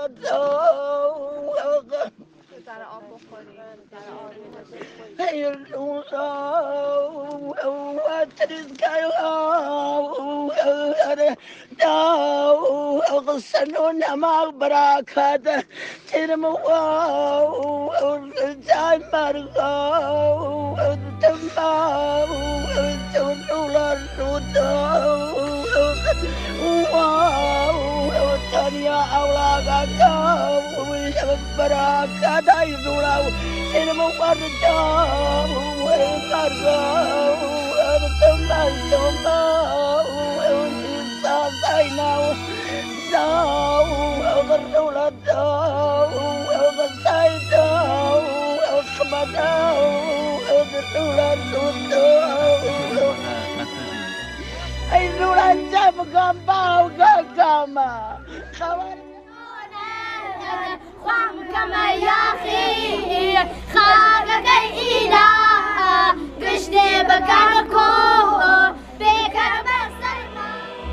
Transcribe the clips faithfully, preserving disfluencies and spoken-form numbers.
ذره آب بخوریم غصنون ما براكات ترموا جاي مرغو تماو تولوا واو تانيا أولاقك براكات يزولوا ترموا ورجاو مرغو تماو تماو داو غرولة داو غزاي داو خمداو غرولة داو أي زولة جاب قامباو قاما خوار خوام كما ياخي خاقك إله قشتي بكاركو بكار بسرنا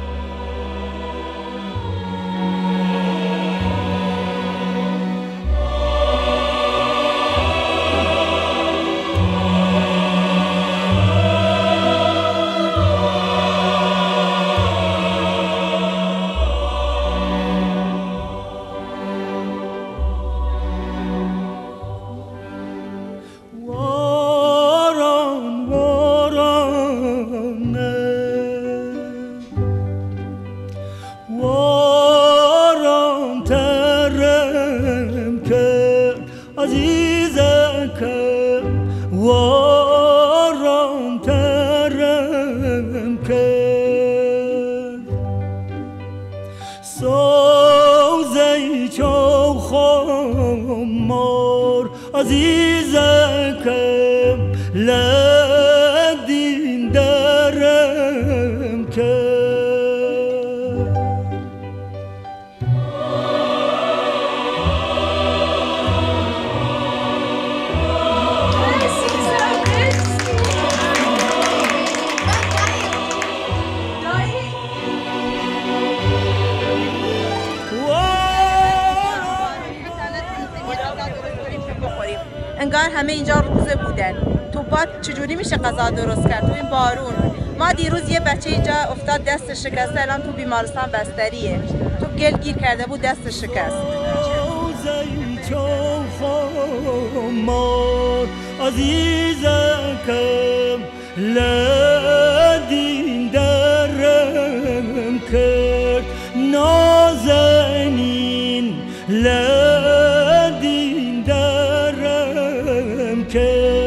عزیزکم لدین درم که انگار همه اینجا روزه بودن. تو باد چجوری میشه غذا درست کرد؟ تو این بارون. ما دیروز یه بچه اینجا افتاد دست شکسته، الان تو بیمارستان بستریه. تو گل گیر کرده بود دست شکست. عزیزکم لدین درم کرد نازنین لدین درم کرد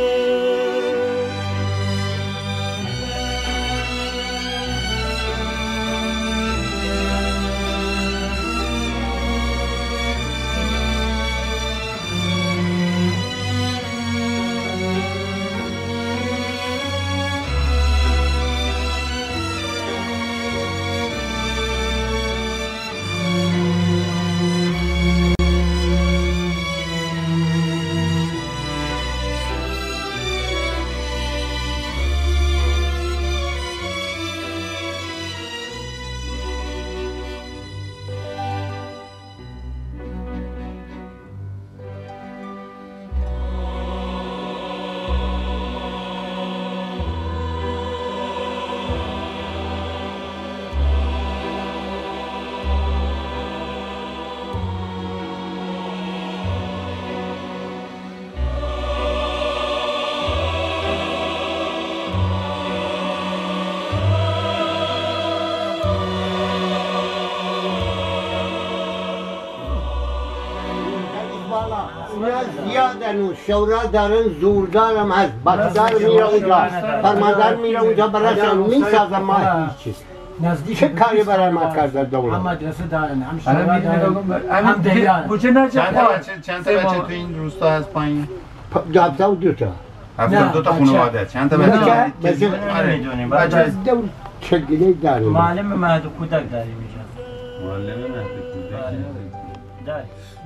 زیادن شورا دارن زوردارم از بستر میره اونجا فرماندار میره اونجا براشون میسازم ما هیچی چه کاری برای ما کرده دولت؟ هم مدرسه دارن هم شورا دارن هم دیان کوچه نجف چند تا بچه تو این روستا هست پایین؟ هفته و دو تا هفته دو تا خانواده چند تا بچه؟ بچه بچه چگونه داریم؟ معلم مهد کودک داریم اینجا معلم مهد کودک داریم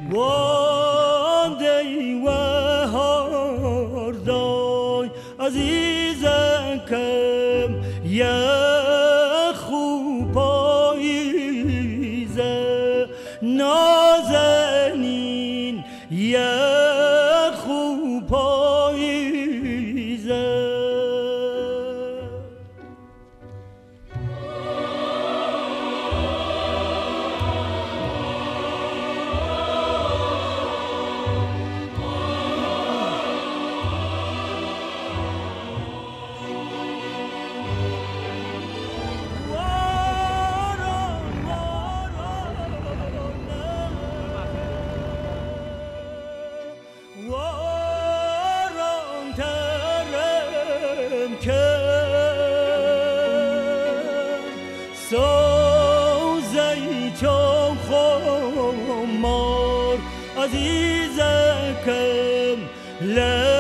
وادی و هردای عزیزکم یا خوب پاییزه نازنین یک خوب پاییزه عزیزکم